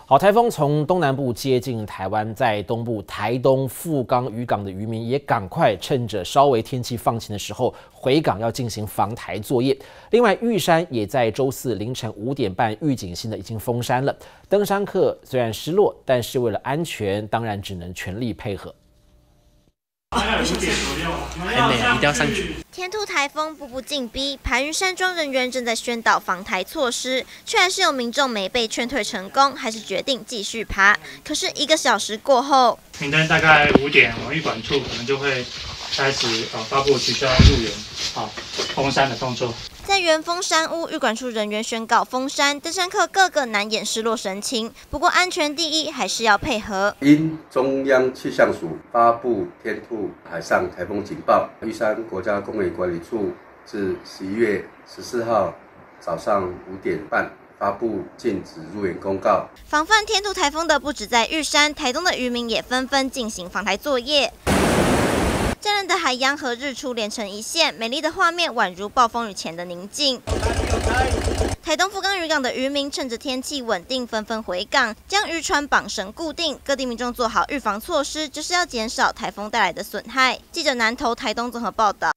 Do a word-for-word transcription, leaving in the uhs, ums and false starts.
好，台风从东南部接近台湾，在东部台东富冈渔港的渔民也赶快趁着稍微天气放晴的时候回港，要进行防台作业。另外，玉山也在周四凌晨五点半预警性的已经封山了。登山客虽然失落，但是为了安全，当然只能全力配合。 还没，一定要上去。 天兔台风步步紧逼，排云山庄人员正在宣导防台措施，却还是有民众没被劝退成功，还是决定继续爬。可是一个小时过后， 明天大概五点，我们预管处可能就会开始呃发布取消入园、好封山的动作。 在元丰山屋，预管处人员宣告封山，登山客个个难掩失落神情。不过安全第一，还是要配合。 因中央气象署发布天兔海上台风警报，玉山国家公园管理处自十一月十四号早上五点半发布禁止入园公告。 防范天兔台风的不止在玉山，台东的渔民也纷纷进行防台作业。 湛蓝的海洋和日出连成一线，美丽的画面宛如暴风雨前的宁静。台东富冈渔港的渔民趁着天气稳定，纷纷回港，将渔船绑绳固定。各地民众做好预防措施，就是要减少台风带来的损害。记者南投台东综合报道。